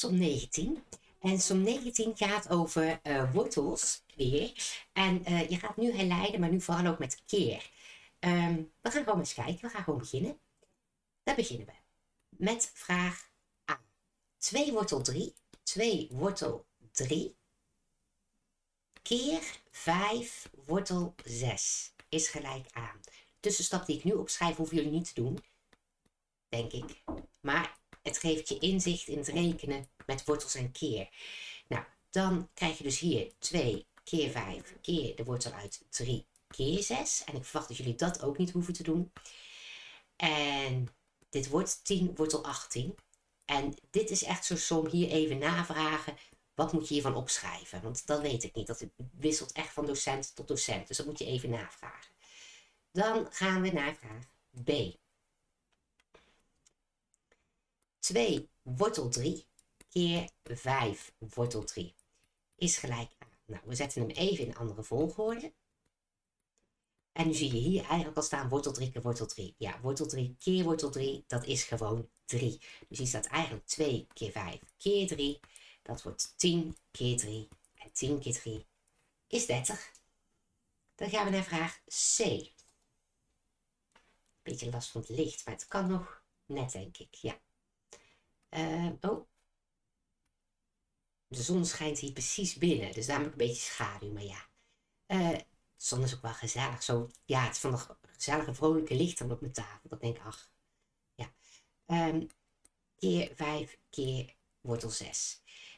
som 19. En som 19 gaat over wortels weer. En je gaat nu herleiden, maar nu vooral ook met keer. We gaan gewoon eens kijken. We gaan gewoon beginnen. Daar beginnen we. Met vraag A. 2 wortel 3. 2 wortel 3. Keer 5 wortel 6 is gelijk aan. De tussenstap die ik nu opschrijf hoeven jullie niet te doen. Denk ik. Maar het geeft je inzicht in het rekenen met wortels en keer. Nou, dan krijg je dus hier 2 keer 5 keer de wortel uit 3 keer 6. En ik verwacht dat jullie dat ook niet hoeven te doen. En dit wordt 10 wortel 18. En dit is echt zo'n som, hier even navragen. Wat moet je hiervan opschrijven? Want dat weet ik niet. Dat wisselt echt van docent tot docent. Dus dat moet je even navragen. Dan gaan we naar vraag B. 2 wortel 3 keer 5 wortel 3 is gelijk aan. Nou, we zetten hem even in een andere volgorde. En nu zie je hier eigenlijk al staan wortel 3 keer wortel 3. Ja, wortel 3 keer wortel 3, dat is gewoon 3. Dus hier staat eigenlijk 2 keer 5 keer 3. Dat wordt 10 keer 3. En 10 keer 3 is 30. Dan gaan we naar vraag C. Beetje last van het licht, maar het kan nog net, denk ik. Ja. De zon schijnt hier precies binnen, dus daar heb ik een beetje schaduw, maar ja. De zon is ook wel gezellig. Zo, ja, het is van de gezellige, vrolijke licht dan op mijn tafel. Dat denk ik, ach. Ja. Keer 5 keer wortel 6.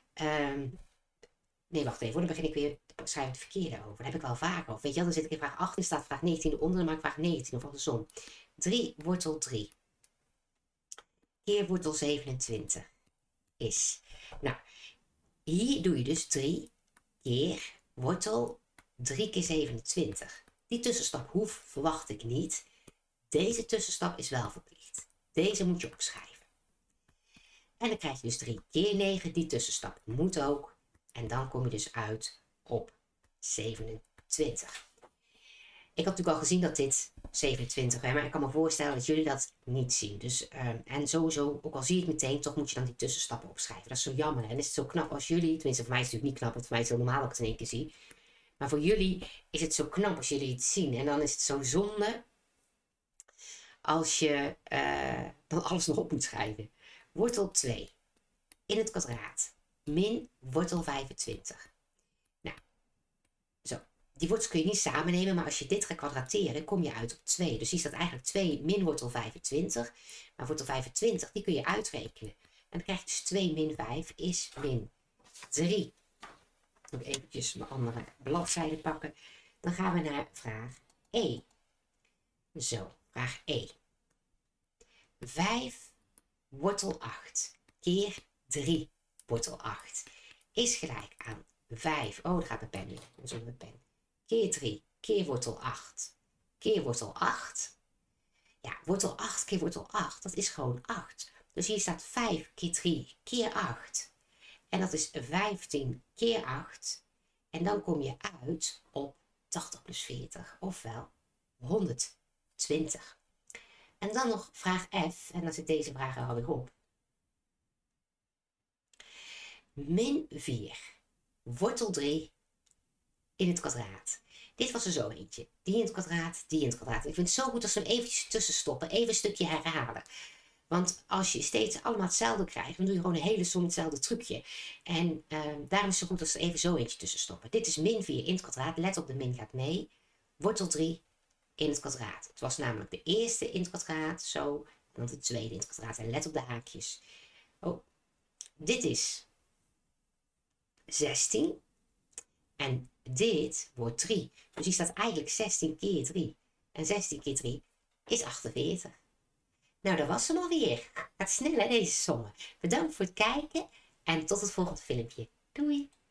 Nee, wacht even, dan begin ik weer, schrijf het verkeerde over. Daar heb ik wel vaak over. Weet je wel, dan zit ik in vraag 8 en staat vraag 19 eronder, dan maak ik vraag 19 of andersom. 3 wortel 3 keer wortel 27 is. Nou, hier doe je dus 3 keer wortel 3 keer 27. Die tussenstap verwacht ik niet. Deze tussenstap is wel verplicht. Deze moet je opschrijven. En dan krijg je dus 3 keer 9. Die tussenstap moet ook. En dan kom je dus uit op 27. Ik had natuurlijk al gezien dat dit 27 is, maar ik kan me voorstellen dat jullie dat niet zien. Dus, en sowieso, ook al zie je het meteen, toch moet je dan die tussenstappen opschrijven. Dat is zo jammer. En is het zo knap als jullie, tenminste voor mij is het natuurlijk niet knap, want voor mij is het heel normaal dat ik het in één keer zie. Maar voor jullie is het zo knap als jullie het zien. En dan is het zo zonde als je dan alles nog op moet schrijven. Wortel 2 in het kwadraat min wortel 25. Nou, zo. Die wortels kun je niet samen nemen, maar als je dit gaat kwadrateren, kom je uit op 2. Dus hier staat eigenlijk 2 min wortel 25. Maar wortel 25, die kun je uitrekenen. En dan krijg je dus 2 min 5 is min 3. Nog eventjes mijn andere bladzijde pakken. Dan gaan we naar vraag E. Zo, vraag E. 5 wortel 8 keer 3 wortel 8 is gelijk aan 5. Oh, daar gaat de pen weer. Zonder pen. Keer 3 keer wortel 8 keer wortel 8. Ja, wortel 8 keer wortel 8, dat is gewoon 8. Dus hier staat 5 keer 3 keer 8. En dat is 15 keer 8. En dan kom je uit op 80 plus 40, ofwel 120. En dan nog vraag F, en dan zit deze vraag er alweer op. Min 4 wortel 3 in het kwadraat. Dit was er zo eentje. Die in het kwadraat, die in het kwadraat. Ik vind het zo goed als we hem eventjes tussen stoppen. Even een stukje herhalen. Want als je steeds allemaal hetzelfde krijgt, dan doe je gewoon een hele som hetzelfde trucje. En daarom is het zo goed als we er even zo eentje tussen stoppen. Dit is min 4 in het kwadraat. Let op, de min gaat mee. Wortel 3 in het kwadraat. Het was namelijk de eerste in het kwadraat, zo. En dan de tweede in het kwadraat. En let op de haakjes. Oh, dit is 16. En dit wordt 3. Dus hier staat eigenlijk 16 keer 3. En 16 keer 3 is 48. Nou, dat was hem alweer. Gaat snel hè, deze sommen. Bedankt voor het kijken en tot het volgende filmpje. Doei!